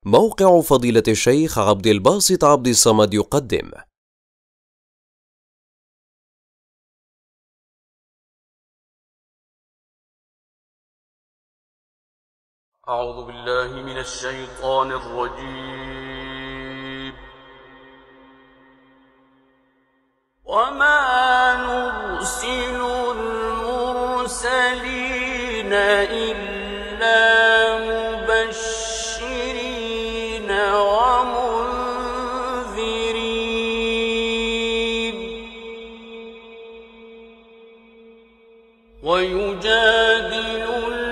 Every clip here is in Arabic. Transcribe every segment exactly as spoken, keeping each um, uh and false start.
موقع فضيلة الشيخ عبد الباسط عبد الصمد يقدم. أعوذ بالله من الشيطان الرجيم. وما نرسل المرسلين إلا مبشرين ومنذرين ويجادل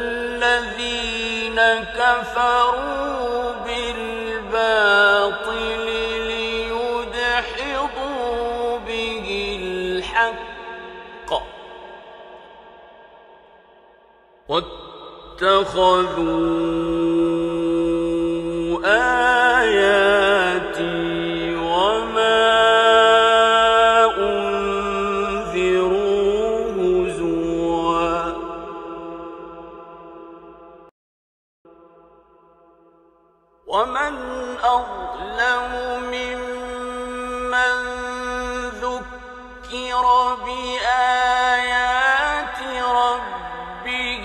الذين كفروا بالباطل ليدحضوا به الحق واتخذوا آياتي وما أنذروا هزوا ومن أظلم ممن ذكر بآيات ربه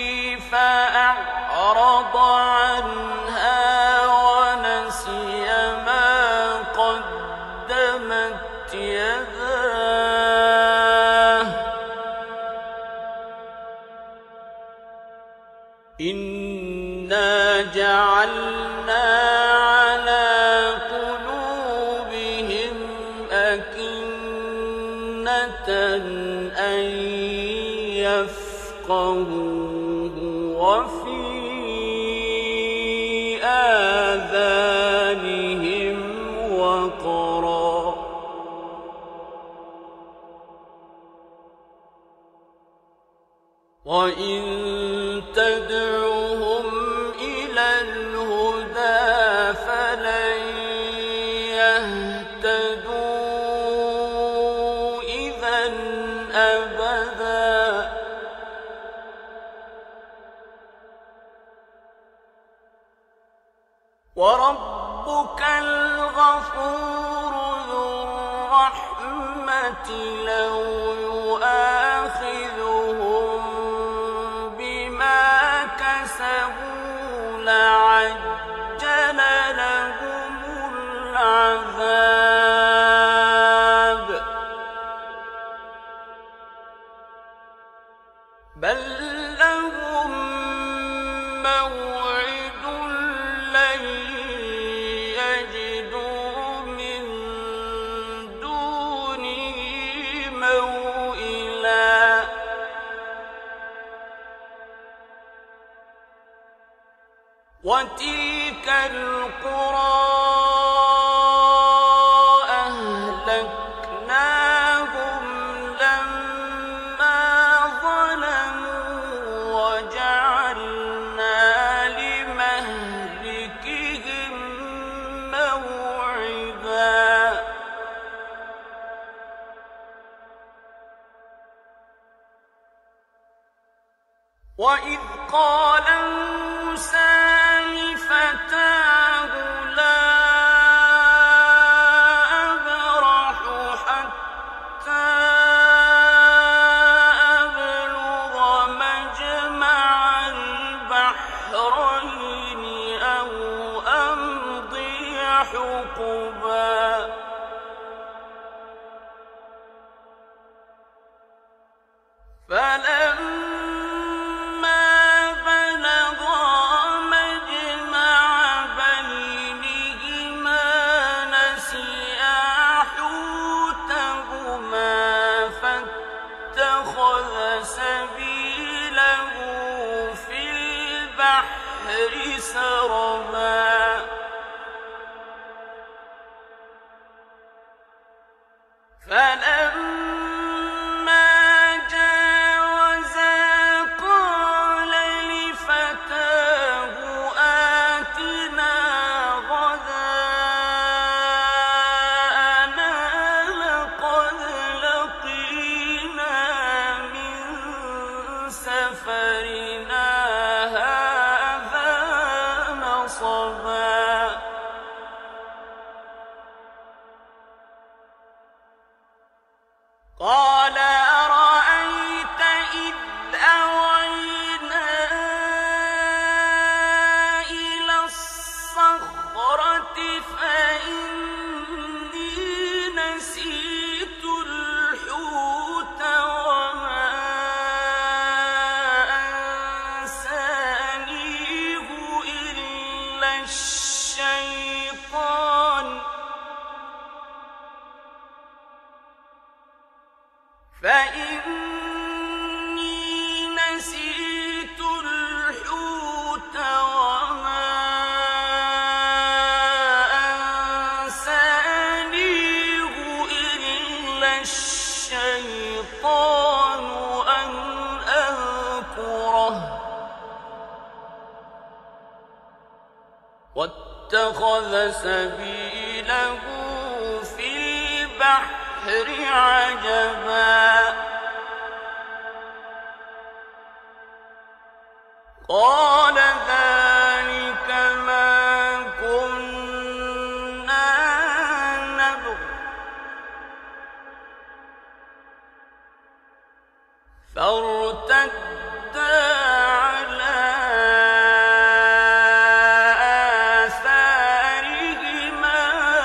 فأعرض عنها ونسي ما قدمت يداه إنا جعلنا على قلوبهم أكنة أن يفقهوه وفي آذانهم وقرا وإن تدعوهم إلى الهدى فلن يهتدوا إذا أبدا وربك الغفور ذو الرحمة لو يؤاخذهم بما كسبوا لعجل لهم العذاب بل لهم موعد لن يجدوا من دونه موئلا وتلك القرى أهلكناهم لما ظلموا وجعلنا لمهلكهم موعدا وإذ قال موسى لفتاه لا أبرح حتى أبلغ مجمع البحرين أو أمضي حقبا فلما بلغا مجمع بينهما نسيا حوتهما فاتخذ سبيله في البحر سربا فلما جاوزا قال لفتاه آتنا غداءنا لقد لقينا من سفرنا هذا نصبا قال أرأيت إذ أوينا إلى الصخرة فإني نسيت الحوت وما أنسانيه إلا الشيطان فإني نسيت الحوت وما أنسانيه إلا الشيطان أن أذكره واتخذ سبيله في البحر عجبا قال ذلك ما كنا نبغ فارتدا على آثارهما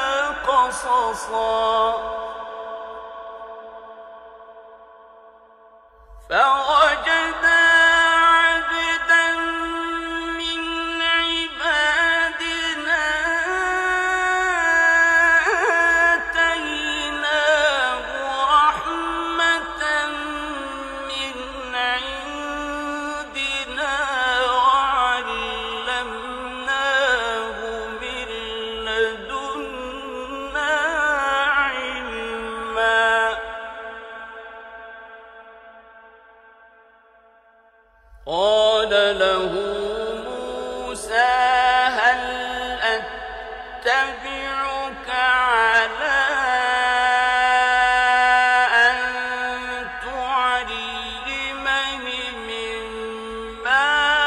قصصا فوجدا عبدا من عبادنا آتيناه رحمة من عندنا وعلمناه من لدنا علما قال له موسى هل أتبعك على أن تعلمني مما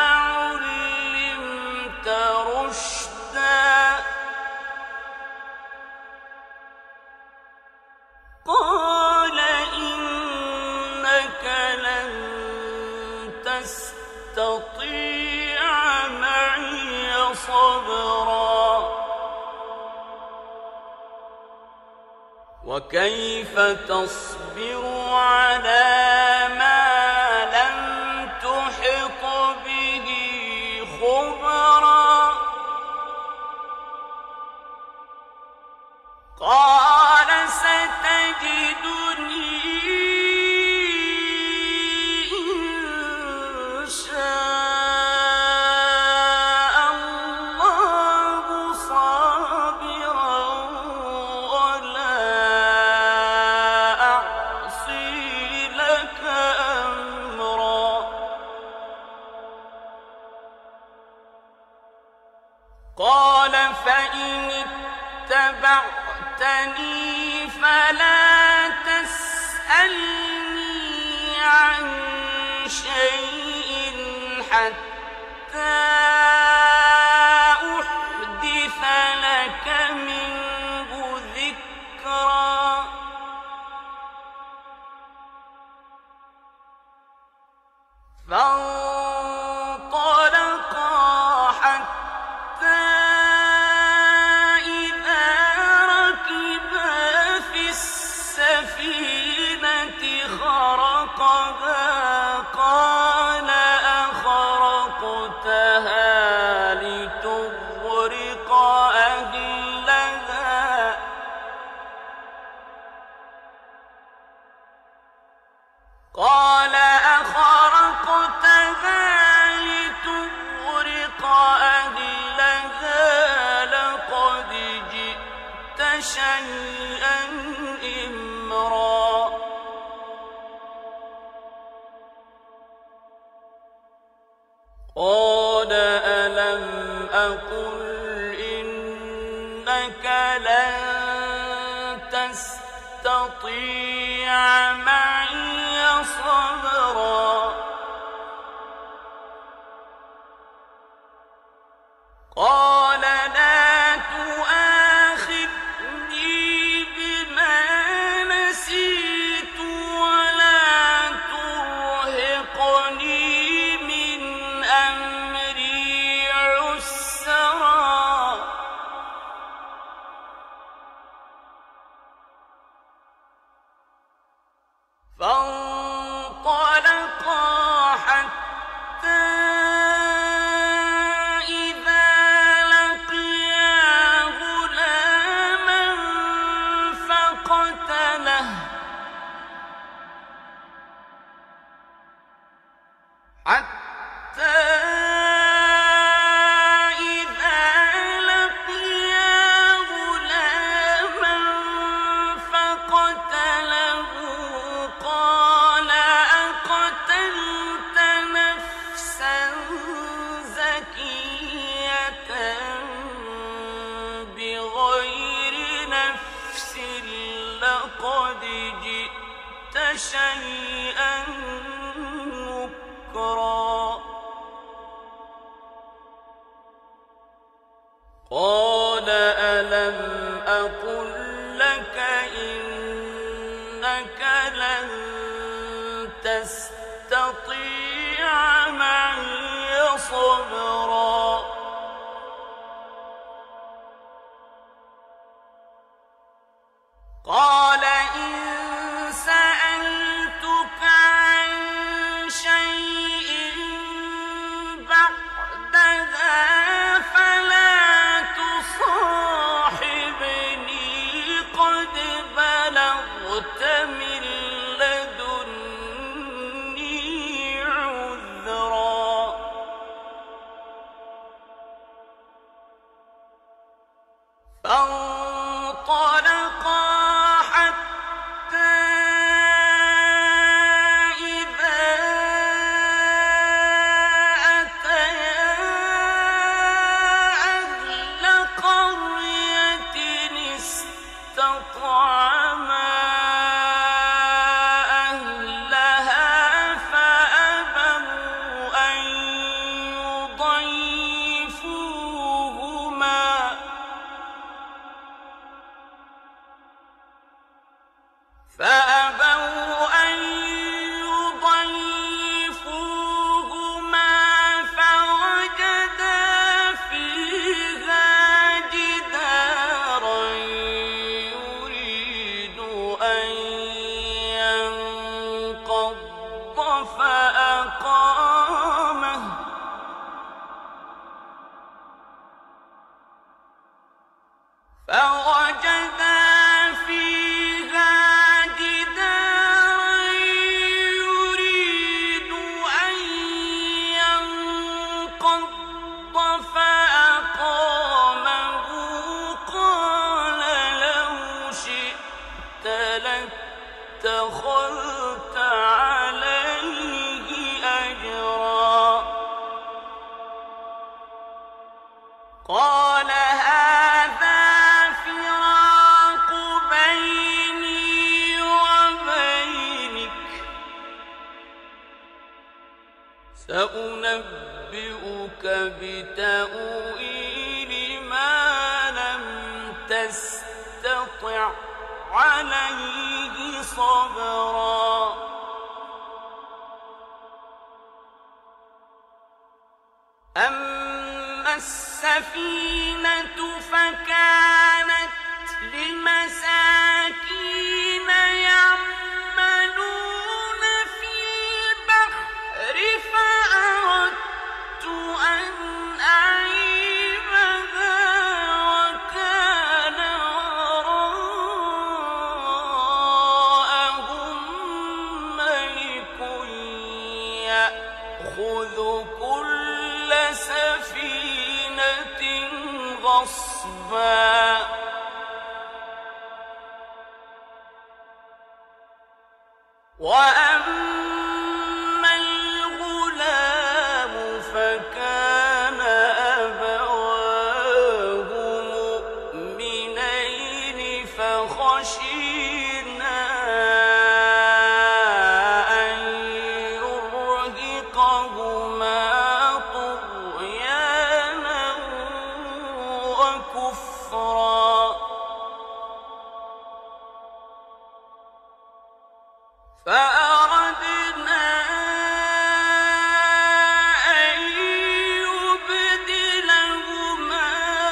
علمت رشدا قال إنك لن تستطيع معي صبرا وكيف تصبر على ما لم تحط به خبرا قال ستجدني إن شاء الله صابرا ولا أعصي لك أمرا قال فإن اتبعتني فلا تسألني عن شيء حتى أحدث لك منه ذكرا فانطلقا حتى إذا ركبا في السفينة خرقها قال أخرقتها لتغرق أهلها قال أخرقتها لتغرق أهلها لقد جئت شيئا إمرا قال ألم أقل إنك لن تستطيع معي صبرا قال لا تؤاخذني بما نسيت شيئا نكرا قال ألم أقل لك إنك لن تستطيع معي صبرا قال إن سألتك عن شيء بعدها فلا تصاحبني قد بلغت من لدني عذرا فانطلقا فأبوا أن يضيفوهما فوجدا فيها جدارا يريد أن ينقض فأقامه فوجدا اتخذت عليه أجرا قال هذا فراق بيني وبينك سأنبئك بتأويل ما لم تستطع عليه صبرا أما السفينة فكانت لمساكين يعملون في البحر فأردت أن أعيبها وكان يأخذ كل سفينة غصبا وأما الغلام فكان أبواه مؤمنين فخشينا فأردنا أن يبدلهما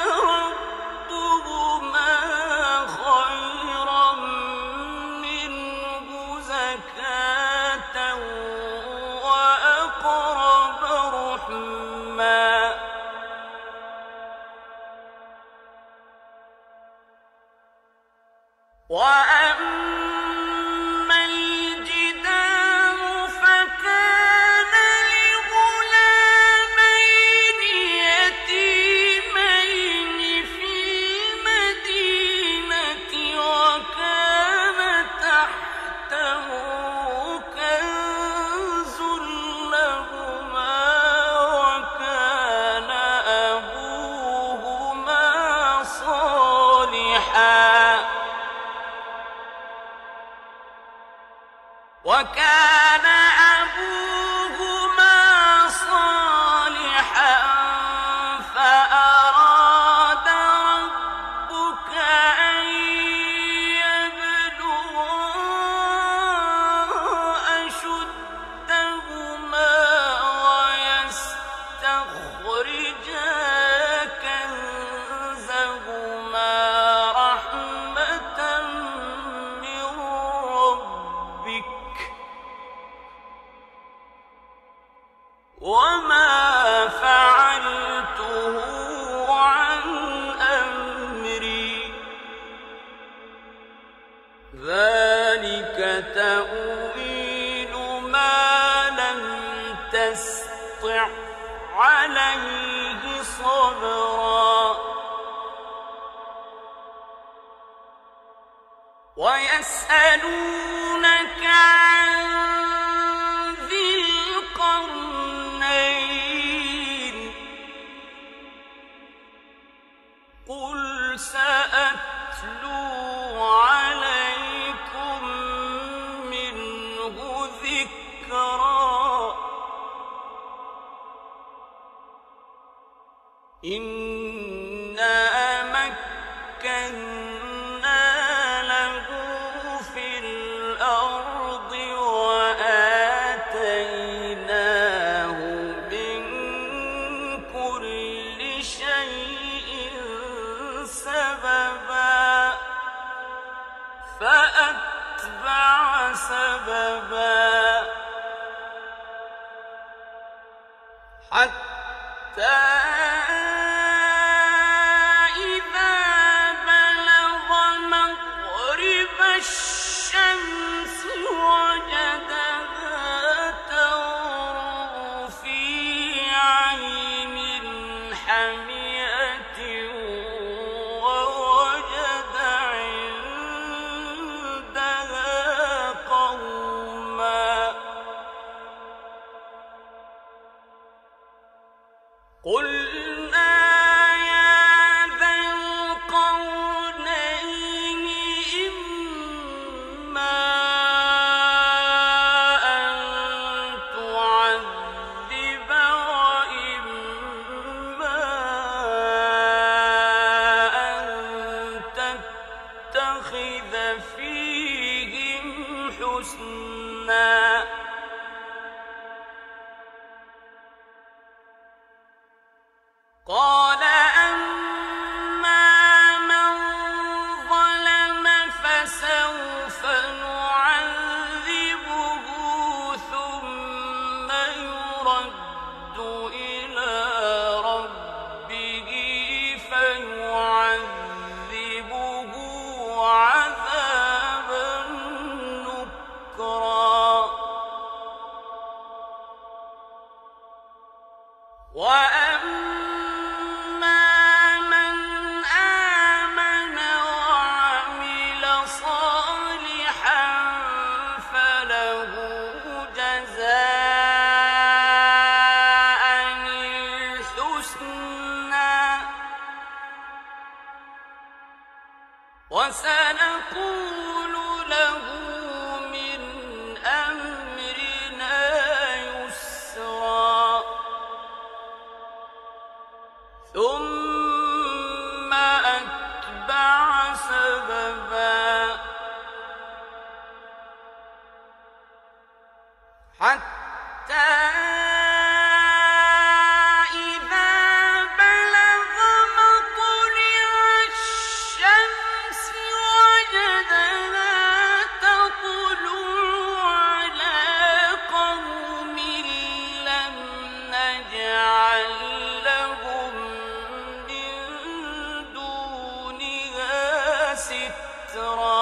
ربهما خيرا منه زكاة وأقرب رحما وأما الجدار فكان لغلامين يتيمين في المدينة وكان تحته كنز لهما وكان أبوهما صالحا ويسألونك عن ذي القرنين قل سأتلو عليكم منه ذكرا إنا مكنا له في الأرض وآتيناه من كل شيء سببا فأتبع سببا حتى إذا بلغ مغرب الشمس وجدها تغرب في عين حمئة ووجد عندها قوما قلنا يا ذا القرنين إما أن تعذب وإما أن تتخذ فيهم حسنا قال أما من ظلم فسوف نعذبه ثم يرد إلى ربه فيعذبه عذابا نكرا وأما من آمن وعمل صالحا فله جزاء الحسنى وسنقول له من أمرنا يسرا ثم أتبع سببا حتى إذا بلغ مطلع الشمس وجدها تطلع على قوم لم نجعل لهم من دونها سترا